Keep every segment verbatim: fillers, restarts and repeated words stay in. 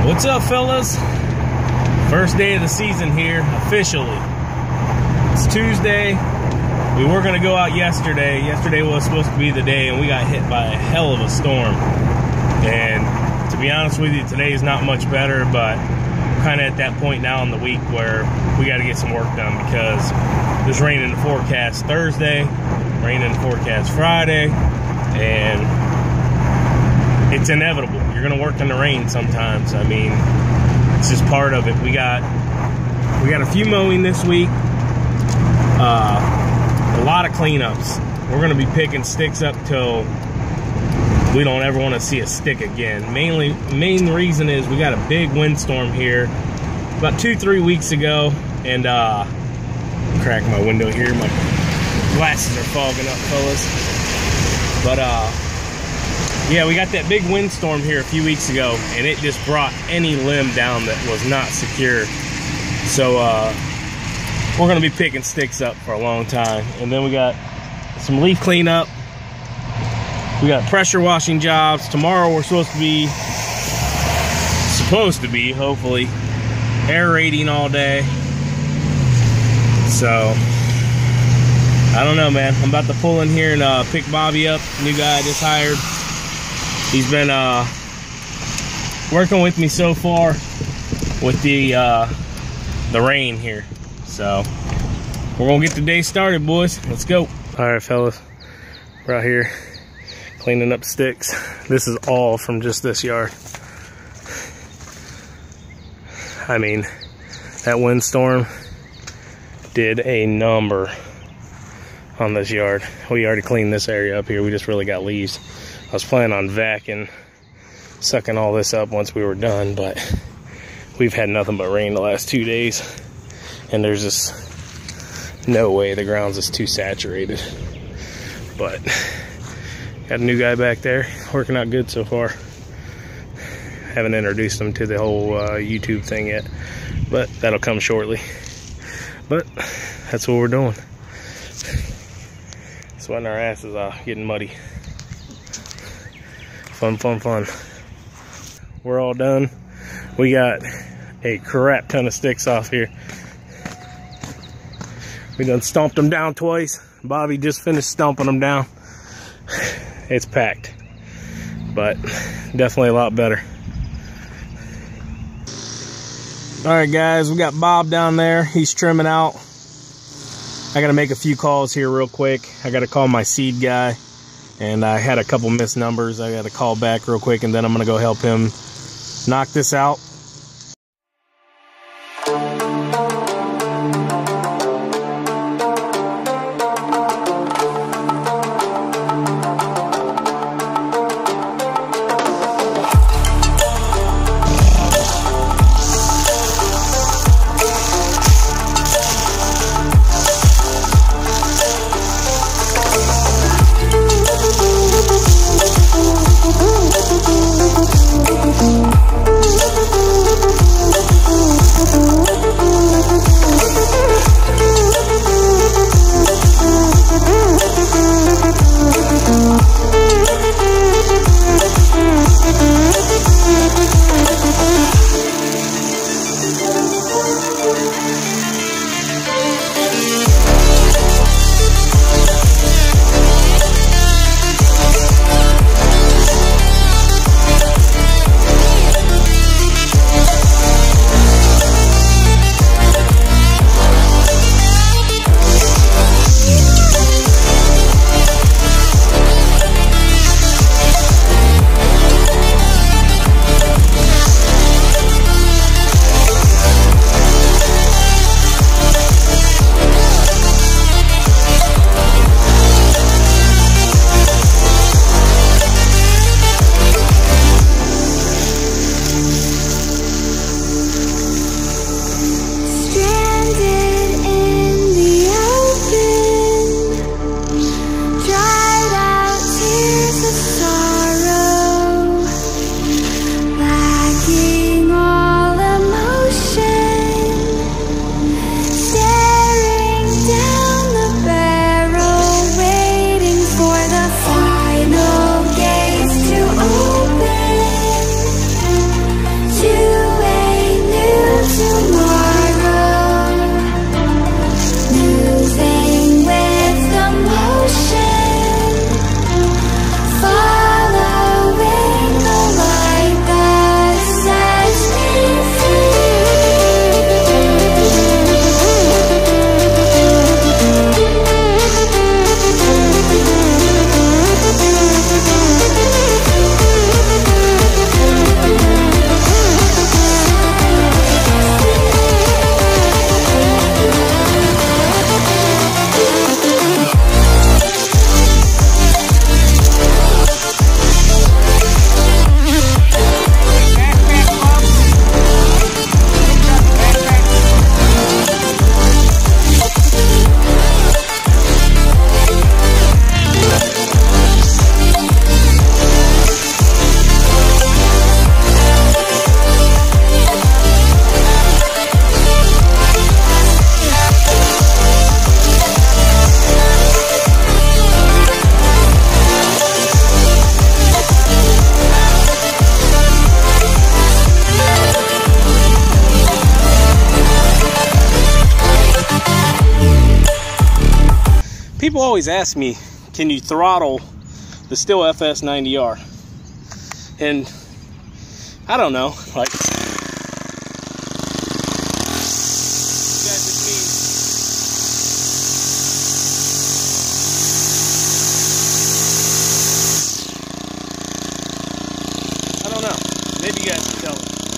What's up, fellas? First day of the season here, officially. It's Tuesday. We were gonna go out yesterday. Yesterday was supposed to be the day, and we got hit by a hell of a storm. And to be honest with you, today is not much better, but we're kind of at that point now in the week where we got to get some work done because there's rain in the forecast Thursday, rain in the forecast Friday, and it's inevitable. You're gonna work in the rain sometimes. I mean, it's just part of it. We got we got a few mowing this week, uh, a lot of cleanups. We're gonna be picking sticks up till we don't ever want to see a stick again. Mainly, main reason is we got a big windstorm here about two, three weeks ago, and uh, crack my window here. My glasses are fogging up, fellas. But uh. yeah, we got that big windstorm here a few weeks ago, and it just brought any limb down that was not secure. So uh, we're gonna be picking sticks up for a long time. And then we got some leaf cleanup. We got pressure washing jobs. Tomorrow we're supposed to be, supposed to be, hopefully, aerating all day. So, I don't know, man. I'm about to pull in here and uh, pick Bobby up, new guy I just hired. He's been uh, working with me so far with the uh, the rain here. So we're gonna get the day started, boys. Let's go. All right, fellas, we're out here cleaning up sticks. This is all from just this yard. I mean, that windstorm did a number on this yard. We already cleaned this area up here. We just really got leaves. I was planning on vacuuming, sucking all this up once we were done, but we've had nothing but rain the last two days, and there's just no way the ground's just too saturated. But got a new guy back there, working out good so far. Haven't introduced him to the whole uh, YouTube thing yet, but that'll come shortly. But that's what we're doing. Sweating our asses off, getting muddy. Fun, fun, fun. We're all done. We got a crap ton of sticks off here. We done stomped them down twice. Bobby just finished stomping them down. It's packed, but definitely a lot better. All right, guys, we got Bob down there. He's trimming out. I gotta make a few calls here real quick. I gotta call my seed guy. And I had a couple missed numbers. I got to call back real quick, and then I'm going to go help him knock this out. We'll be right back. People always ask me, can you throttle the Stihl F S ninety R? And I don't know, like, I don't know. Maybe you guys can tell me.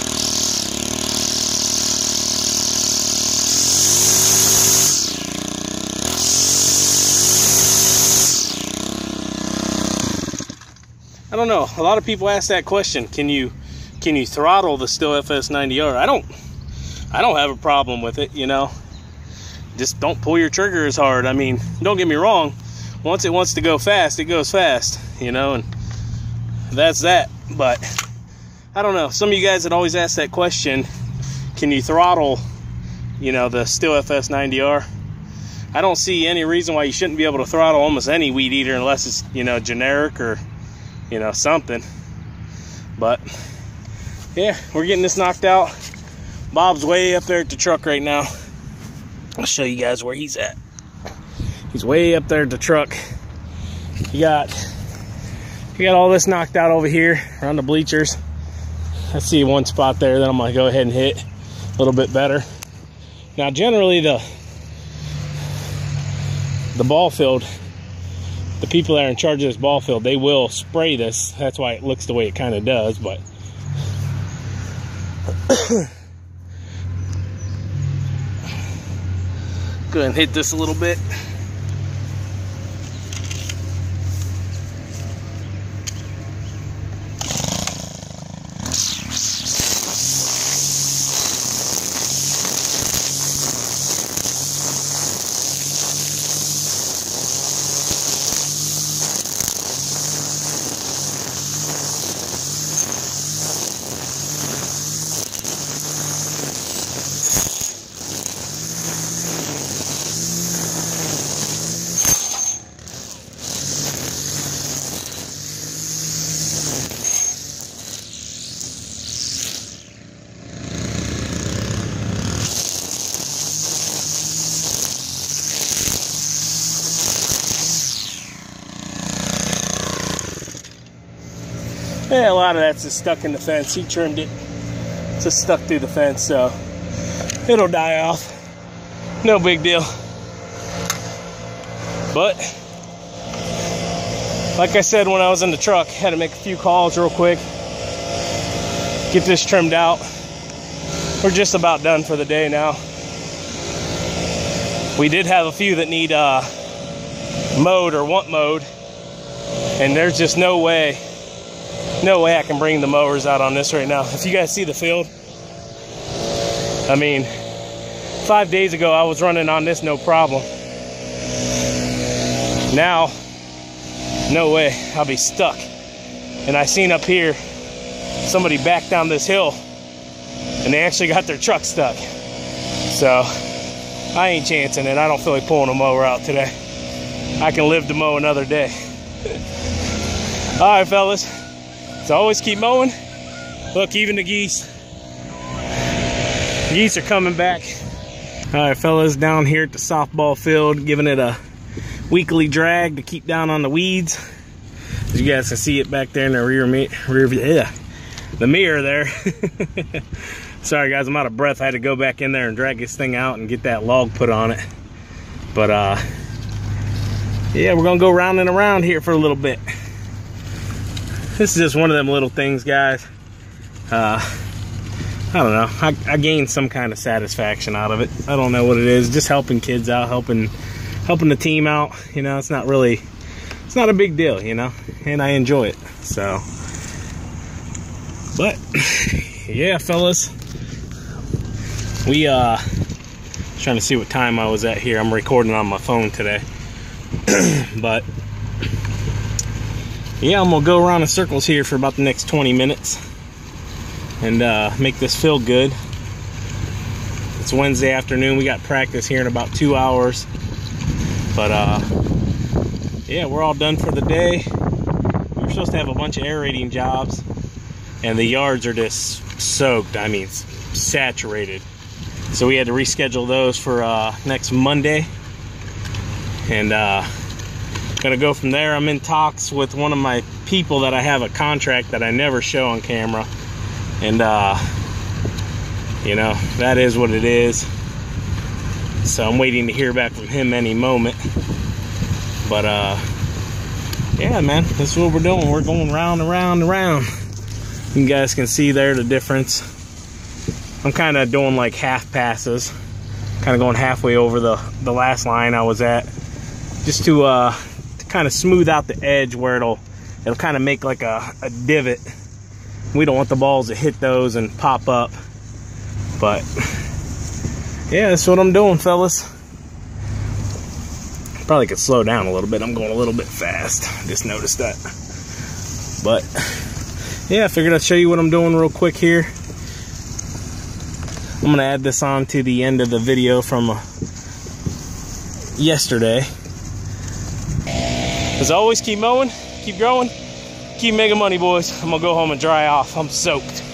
I don't know. A lot of people ask that question. Can you can you throttle the Stihl F S ninety R? I don't I don't have a problem with it, you know. Just don't pull your trigger as hard. I mean, don't get me wrong. Once it wants to go fast, it goes fast, you know, and that's that. But I don't know. Some of you guys that always ask that question, can you throttle, you know, the Stihl F S ninety R? I don't see any reason why you shouldn't be able to throttle almost any weed eater unless it's, you know, generic or, you know, something. But yeah, we're getting this knocked out. Bob's way up there at the truck right now. I'll show you guys where he's at. He's way up there at the truck. He got he got all this knocked out over here around the bleachers. I see one spot there that I'm gonna go ahead and hit a little bit better. Now generally the the ball field, the people that are in charge of this ball field, they will spray this. That's why it looks the way it kind of does. But go ahead and hit this a little bit. Yeah, a lot of that's just stuck in the fence. He trimmed it. It's just stuck through the fence, so it'll die off. No big deal. But like I said when I was in the truck, had to make a few calls real quick. Get this trimmed out. We're just about done for the day now. We did have a few that need uh, mowed or want mowed, and there's just no way No way I can bring the mowers out on this right now. If you guys see the field, I mean, five days ago I was running on this no problem. Now, no way, I'll be stuck. And I seen up here, somebody backed down this hill and they actually got their truck stuck. So, I ain't chancing it. I don't feel like pulling a mower out today. I can live to mow another day. All right, fellas. So always keep mowing. Look, even the geese. Geese are coming back. All right, fellas, down here at the softball field, giving it a weekly drag to keep down on the weeds. As you guys can see it back there in the rear, rear yeah, the mirror there. Sorry guys, I'm out of breath. I had to go back in there and drag this thing out and get that log put on it. But uh, yeah, we're gonna go round and around here for a little bit. This is just one of them little things, guys. Uh, I don't know. I, I gained some kind of satisfaction out of it. I don't know what it is. Just helping kids out, helping, helping the team out. You know, it's not really, it's not a big deal, you know. And I enjoy it. So, but yeah, fellas, we uh, trying to see what time I was at here. I'm recording on my phone today, but. Yeah, I'm gonna go around in circles here for about the next twenty minutes and uh, make this feel good. It's Wednesday afternoon. We got practice here in about two hours. But uh, yeah, we're all done for the day. We were supposed to have a bunch of aerating jobs, and the yards are just soaked. I mean, saturated. So we had to reschedule those for uh, next Monday. And uh, Gonna go from there. I'm in talks with one of my people that I have a contract that I never show on camera, and uh you know, that is what it is. So I'm waiting to hear back from him any moment. But uh yeah, man, that's what we're doing. We're going round and round and round. You guys can see there the difference. I'm kind of doing like half passes, kind of going halfway over the the last line I was at, just to uh to kind of smooth out the edge where it'll it'll kind of make like a, a divot. We don't want the balls to hit those and pop up. But yeah, that's what I'm doing, fellas. Probably could slow down a little bit. I'm going a little bit fast. Just noticed that. But yeah, I figured I'd show you what I'm doing real quick here. I'm gonna add this on to the end of the video from uh, yesterday. As always, keep mowing, keep growing, keep making money, boys. I'm gonna go home and dry off. I'm soaked.